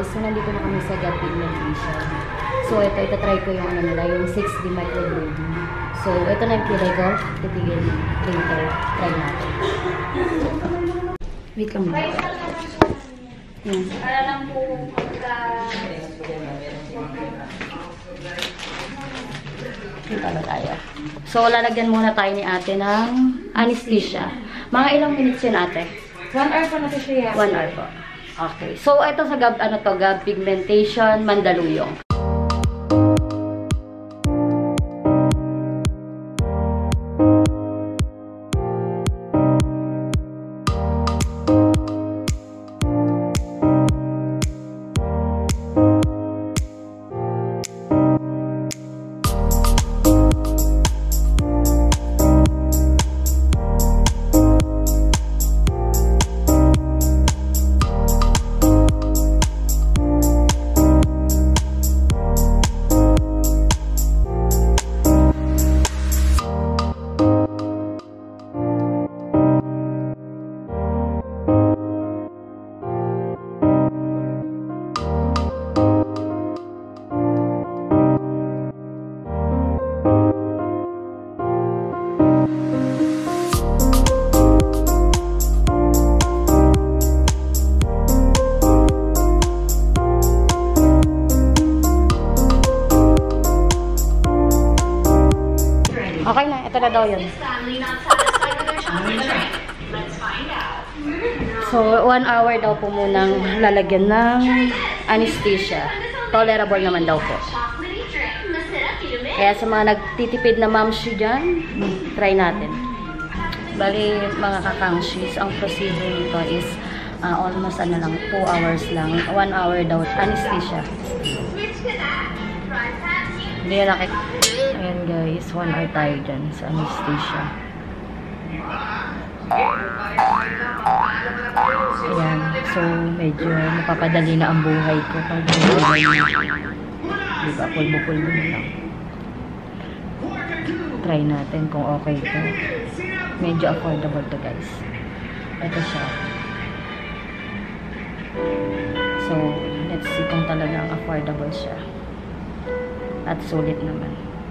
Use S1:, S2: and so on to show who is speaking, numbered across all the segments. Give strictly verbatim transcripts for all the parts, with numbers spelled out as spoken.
S1: guys, so nandito na kami sa Gap Pigmentation. So ito, ito try ko yung ano nila, yung six D microblading. So ito na yung kilay ko, titigil later, try natin. Wait lang muna. Yan.
S2: Para lang po pagka...
S1: Dito na tayo. So lalagyan muna tayo ni ate ng anesthesia. Mga ilang minutes yun ate?
S2: One hour po na po siya.
S1: One hour po. Okay. So, ito sa Gab, ano to, Gab Pigmentation, Mandaluyong. Okay na, ito na daw yun. So, one hour daw po munang lalagyan ng anesthesia. Tolerable naman daw po. Kaya sa mga nagtitipid na mamshi dyan, try natin. Bali, mga kakangshis, ang procedure nito is uh, almost ano lang, two hours lang. one hour daw, anesthesia. Hindi na nakik... Ayan guys, one hour tayo dyan sa anesthesia. Ayan, so medyo napapadali na ang buhay ko. Pag diba, pulbo-pulbo na lang. Try natin kung okay ito. Medyo affordable to guys. Ito siya. So, let's see kung talagang affordable siya. At sulit naman.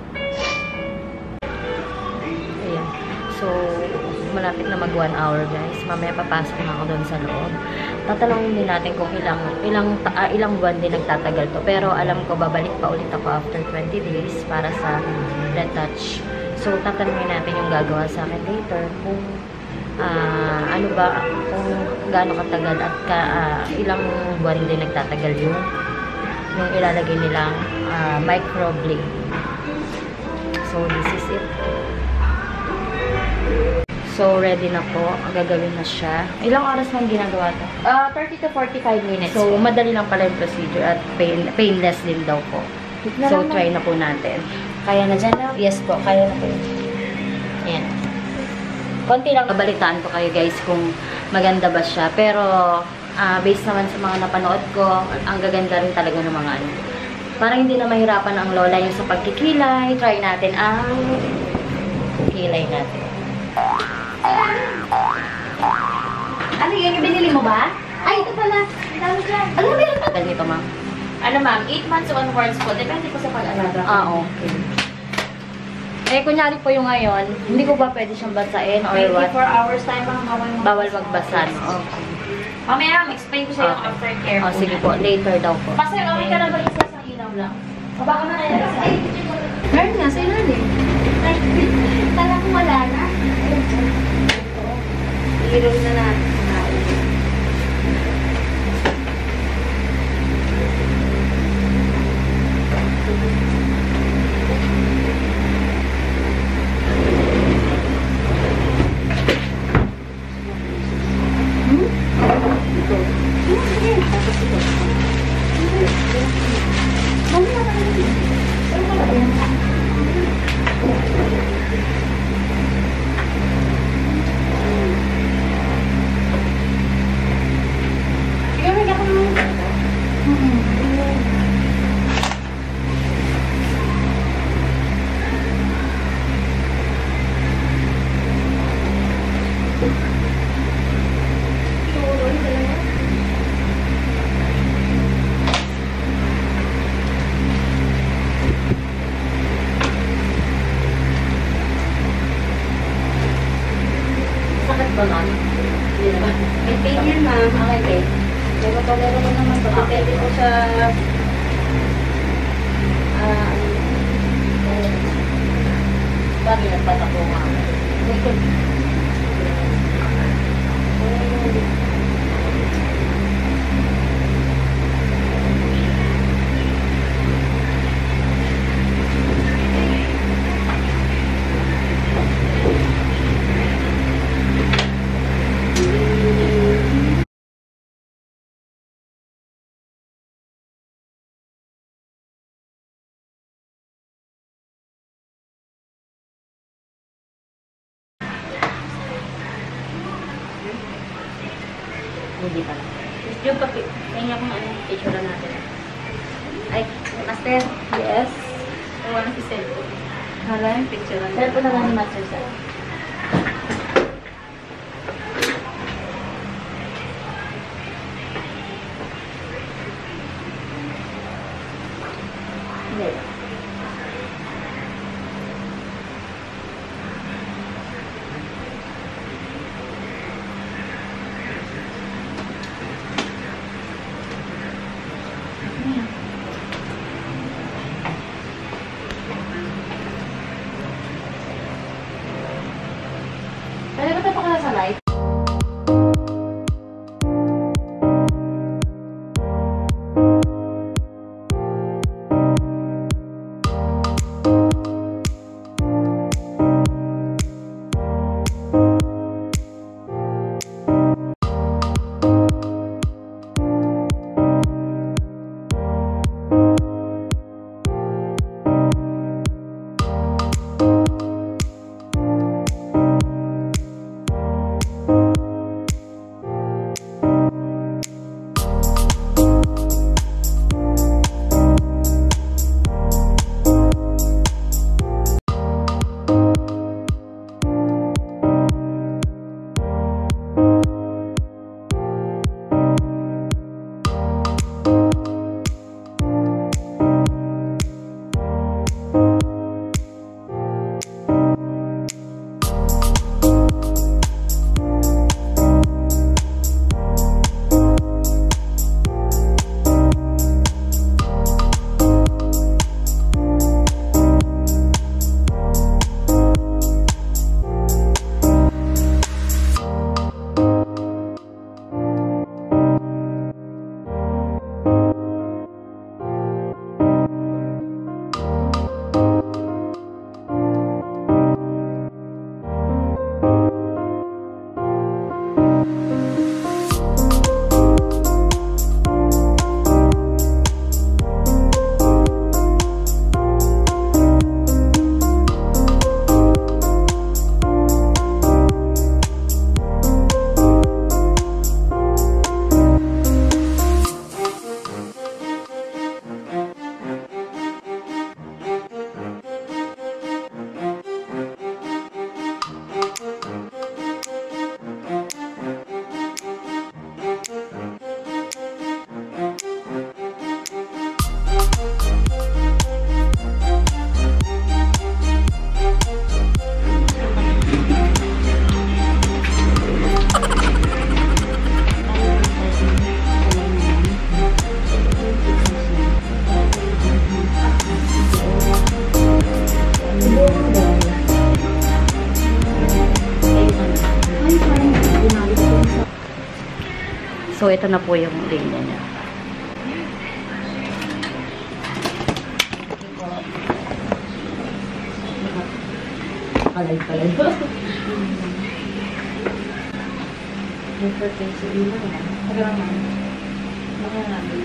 S1: Ayan. So, malapit na mag one hour guys. Mamaya papasok na ako doon sa loob. Tatanungin din natin kung ilang ilang uh, ilang buwan din nagtatagal to. Pero alam ko babalik pa ulit ako after twenty days para sa retouch. So, tatanungin natin yung gagawa sa akin later kung uh, ano ba, kung gaano katagal at ka, uh, ilang buwan din nagtatagal yung yung ilalagay nilang uh, microblade. So, this is it. So, ready na po. Gagawin na siya. Ilang oras nang ginagawa to?
S2: Uh, thirty to forty-five minutes.
S1: So, madali lang pala yung procedure at pain, painless din daw po. So, try na po natin.
S2: Kaya na dyan na?
S1: Yes po, kaya na po yun. Ayan. Konti lang. Babalitaan ko kayo guys kung maganda ba siya. Pero, uh, based naman sa mga napanood ko, ang gaganda rin talaga ng mga ano. Parang hindi na mahirapan ang lola yung sa pagkikilay. Try natin ang kilay natin.
S2: Ano yun? Yung binili mo ba? Ay, ito pala. Dami dyan. Ano ba yun?
S1: Tagal nito, ma'am.
S2: Ano ma'am? eight months onwards po. Depende po sa pag-alaga.
S1: Ah, okay. Eh, kunyari po yung ngayon, hindi ko ba pwede siyang basain or what?
S2: twenty-four hours time mga bawal mo.
S1: Bawal magbasa. Okay.
S2: Mamaya, explain ko sa iyo
S1: Okay.
S2: ang aftercare.
S1: Oh, sige po. Later daw po.
S2: Kasi okay ka na ba isa sa ilaw lang? O baka na kaya sa ay, meron nga, sa ilalim. Tala ko wala na. Hero na natin. palaro ko naman. Pagdepende ko sa... Ah...
S1: Bakit nagpatakbo nga? Hindi pala.
S2: Yung papi, kaya kung ano, picture na natin. Ay, Master.
S1: Yes.
S2: Tawa na si cellphone.
S1: Hala?
S2: Picture na
S1: Cellphone na lang ni Master Sir. Hindi.
S2: Pwede ba tayo pa sa live?
S1: So, ito na po yung linya niya. Kalay-kalay. Yung frequency din mo yan.
S2: Pagkaraman. Makaraman.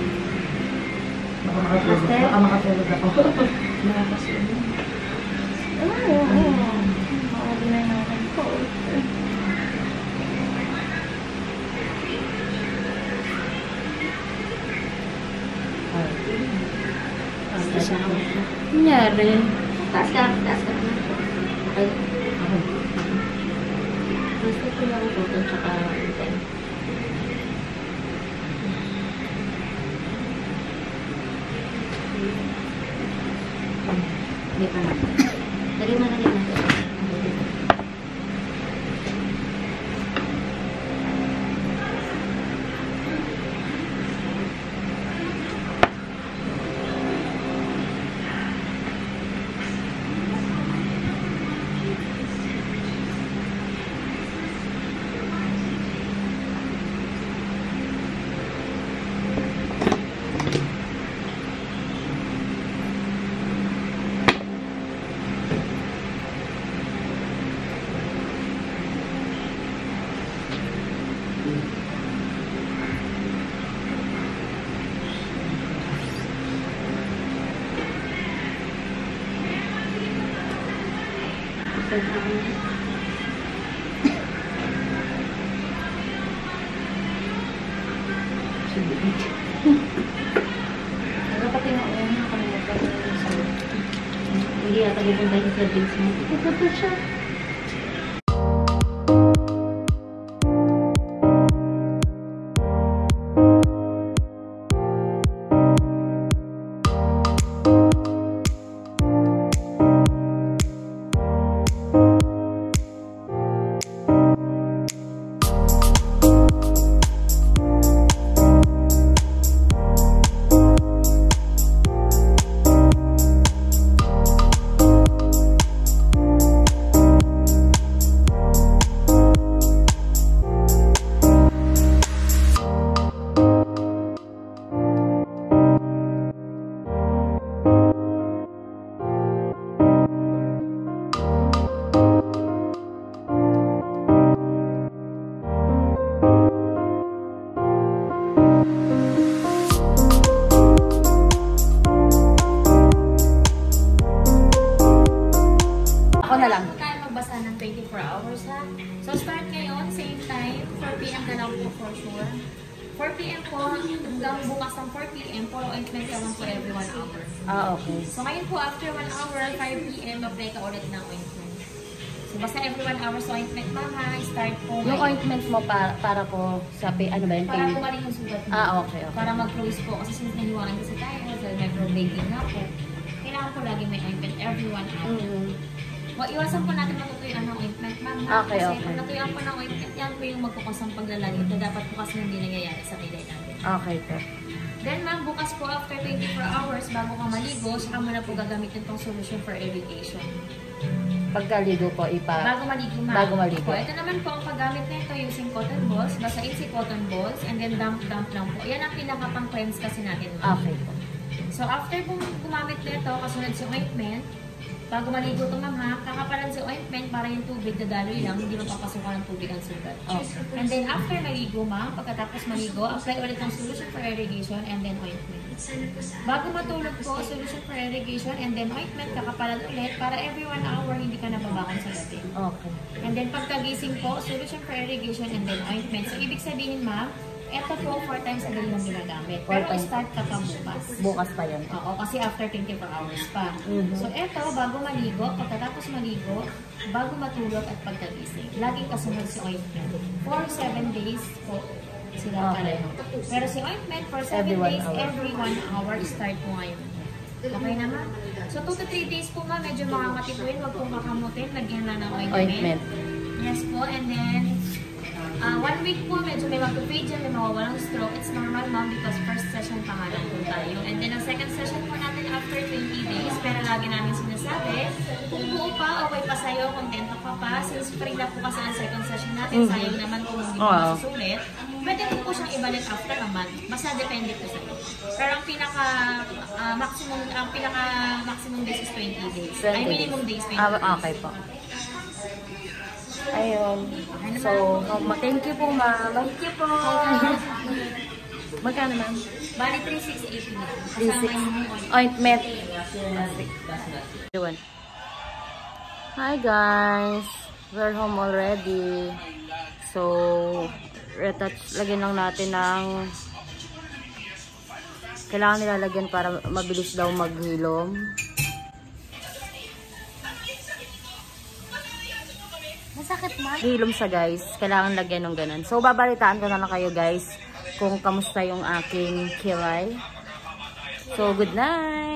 S1: Baka makatulog ako.
S2: Nakakasunod. Oo, oo. Makakabin na natin ko.
S1: Nangyari.
S2: Taas ka, taas ka. Okay.
S1: Gusto ko lang ito, tsaka ito.
S2: Hindi pa na. Lagi mo, lagi mo.
S1: Pati nga, ayaw na kami magkakaroon sa hindi yata pupunta yung Philippines mo. Ito siya.
S2: twenty-four hours ha. So start ngayon, same time, four p m na lang po for sure. four p m po, hanggang bukas ng four p m po, ointment ka lang po every one hour.
S1: Ah, okay.
S2: So ngayon po, after one hour, five p m, apply ka ulit ng ointment. So basta every one hour sa ointment, mama, start po.
S1: Yung ointment mo para, para po sa, ano ba yun?
S2: Para pumaling yung sugat mo.
S1: Ah, okay, okay.
S2: Para mag-close po. Kasi since nahiwanan kasi tayo, so microblading na po. Kailangan po lagi may ointment every one hour.
S1: Mm-hmm.
S2: Well, iwasan po natin matutuyuan ng ointment, ma'am.
S1: Okay,
S2: kasi
S1: okay.
S2: kung natuyuan po ng ointment, yan po yung magkukos ng paglalanit na dapat po kasi hindi nangyayari sa kilay natin.
S1: Okay, po.
S2: Then, ma'am, bukas po after twenty-four hours, bago ka maligo, saka mo na po gagamitin tong solution for irrigation.
S1: Pagkaligo po, ipa...
S2: Bago maligo, ma'am.
S1: Bago maligo.
S2: Po, ito naman po ang paggamit nito using cotton balls. Basain si cotton balls and then dump-dump lang po. Yan ang pinaka-pang-cleanse kasi natin, ma'am.
S1: Okay po.
S2: So, after pong gumamit nito, kasunod si ointment, bago maligo ito, ma'am, ha, kakapalan si ointment para yung tubig dadaloy lang, hindi mapapasukan ng tubig ang sugat.
S1: Okay.
S2: And then, after maligo, ma'am, pagkatapos maligo, apply ulit ng solution for irrigation and then ointment. Bago matulog po, solution for irrigation and then ointment, kakapalan ulit para every one hour hindi ka nababangon sa gabi.
S1: Okay.
S2: And then, pagkagising po, solution for irrigation and then ointment. So, ibig sabihin, ma'am, ito po four times a day lang ginagamit.
S1: Four
S2: Pero
S1: times.
S2: start ka pa bukas.
S1: Bukas pa yun.
S2: Oo, kasi after twenty-four hours pa.
S1: Mhm.
S2: So, eto, bago maligo, pagkatapos maligo, bago matulog at pagkagising. Laging kasunod si ointment. For seven days po sila
S1: Okay.
S2: pareho. Pero si ointment, for seven
S1: Every one
S2: days,
S1: hour.
S2: every one hour, start po ngayon. Okay naman? So, two to three days po nga, medyo makakatipuin, wag pong makamutin, lagyan na ng ointment.
S1: Ointment.
S2: Yes po, and then, Uh, one week po, medyo may mag-fade dyan, may mawawalang stroke. It's normal, ma'am, because first session pa nga lang po tayo. And then, ang second session po natin after twenty days. Pero lagi namin sinasabi, kung buo pa, okay pa sa'yo, kontento ka pa. Since free na po kasi ang second session natin,
S1: Mm-hmm.
S2: sayang naman kung hindi
S1: Wow.
S2: po masusulit. Pwede po po siyang ibalik after a month. Basta depende po sa'yo. Pero ang pinaka uh, maximum ang pinaka maximum days is twenty days. Ay, minimum days, twenty days.
S1: Ah, okay po. Ayun. So, um, thank you po, ma'am. Thank you po. Magkano, ma'am?
S2: Bali, three six eighty na.
S1: three
S2: Kasama
S1: six.
S2: yung ointment.
S1: Ointment. Hi, guys. We're home already. So, retouch. Lagyan lang natin ng... Kailangan nilalagyan para mabilis daw maghilom.
S2: Masakit, ma'am?
S1: Hilom siya, guys. Kailangan lagyan ng ganun. So, babalitaan ko na lang kayo, guys, kung kamusta yung aking kilay. So, good night!